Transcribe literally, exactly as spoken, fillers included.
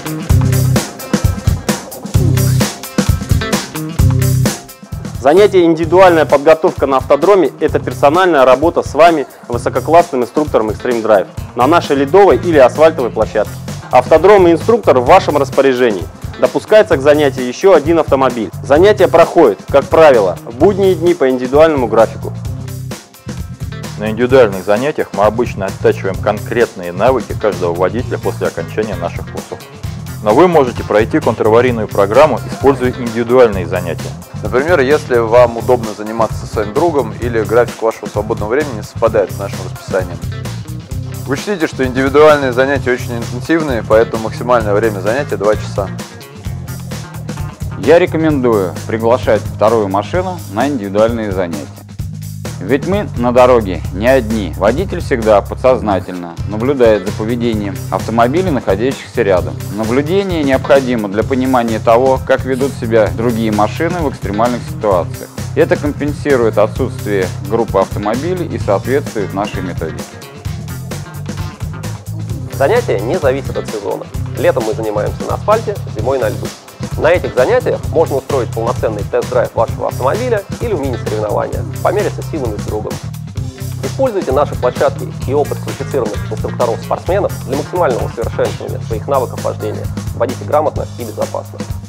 Занятие «Индивидуальная подготовка на автодроме» – это персональная работа с вами, высококлассным инструктором Extreme Drive, на нашей ледовой или асфальтовой площадке. Автодром и инструктор в вашем распоряжении. Допускается к занятию еще один автомобиль. Занятия проходят, как правило, в будние дни по индивидуальному графику. На индивидуальных занятиях мы обычно оттачиваем конкретные навыки каждого водителя после окончания наших курсов. Но вы можете пройти контраварийную программу, используя индивидуальные занятия. Например, если вам удобно заниматься со своим другом или график вашего свободного времени совпадает с нашим расписанием. Учтите, что индивидуальные занятия очень интенсивные, поэтому максимальное время занятия два часа. Я рекомендую приглашать вторую машину на индивидуальные занятия. Ведь мы на дороге не одни. Водитель всегда подсознательно наблюдает за поведением автомобилей, находящихся рядом. Наблюдение необходимо для понимания того, как ведут себя другие машины в экстремальных ситуациях. Это компенсирует отсутствие группы автомобилей и соответствует нашей методике. Занятия не зависят от сезона. Летом мы занимаемся на асфальте, зимой на льду. На этих занятиях можно устроить полноценный тест-драйв вашего автомобиля или в мини-соревнования, помериться силами с другом. Используйте наши площадки и опыт квалифицированных инструкторов-спортсменов для максимального усовершенствования своих навыков вождения. Водите грамотно и безопасно.